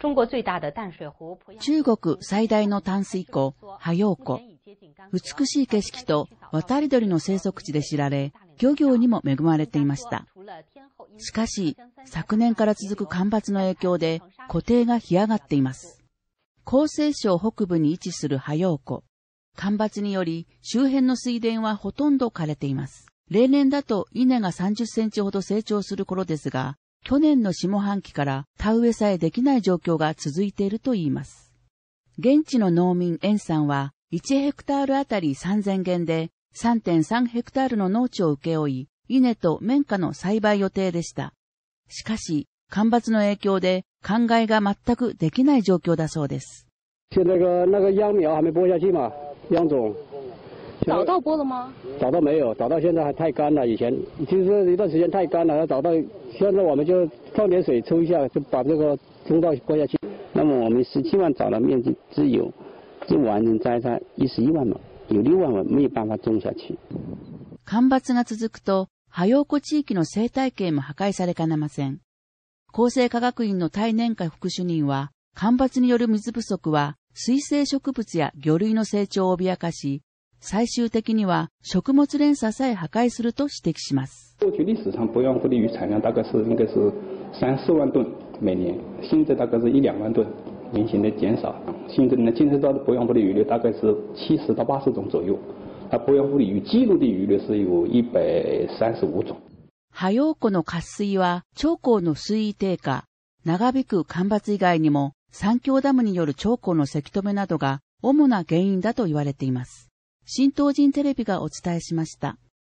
中国最大的淡水湖。 中国最大の淡水湖、ハヨウ湖。美しい景色と渡り鳥の生息地で知られ、漁業にも恵まれていました。しかし、昨年から続く干ばつの影響で、湖底が干上がっています。江西省北部に位置するハヨウ湖。干ばつにより、周辺の水田はほとんど枯れています。例年だと稲が30センチほど成長する頃ですが、去年の下半期から田植えさえできない状況が続いているといいます。現地の農民エンさんは、1ヘクタールあたり3000元で 3.3 ヘクタールの農地を請け負い、稲と綿花の栽培予定でした。しかし、干ばつの影響で灌漑が全くできない状況だそうです。 现在那个秧苗还没播下去嘛，秧种。 早到播了吗？ 早到没有，早到现在还太干了。以前就是一段时间太干了，要早到现在我们就放点水抽一下，就把这个中稻播下去。那么我们17万亩的面积只有完整栽才11万亩，有6万亩没有办法种下去。 干ばつが続くと、ハヨウ湖地域の生態系も破壊されかねません。厚生科学院の対年会副主任は、干ばつによる水不足は水生植物や魚類の成長を脅かし、最終的には食物連鎖さえ破壊すると指摘します。 过去历史上鄱阳湖的鱼产量大概应该是3-4万吨每年，现在大概是1-2万吨，明显的减少。现在呢，牵涉到的鄱阳湖的鱼类大概是70到80种左右，而鄱阳湖的鱼记录的鱼类是有135种。 ハヨウ湖の渇水は長江の水位低下、長引く干ばつ以外にも三峡ダムによる長江のせき止めなどが主な原因だと言われています。新東人テレビがお伝えしました。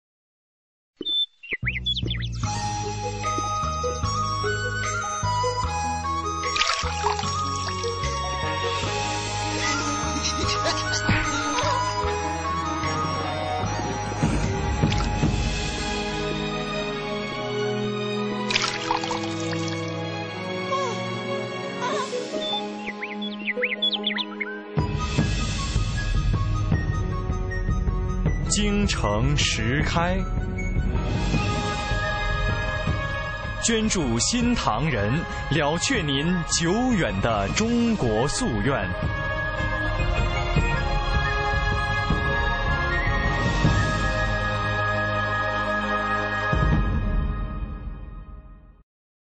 京城石开，捐助新唐人，了却您久远的中国夙愿。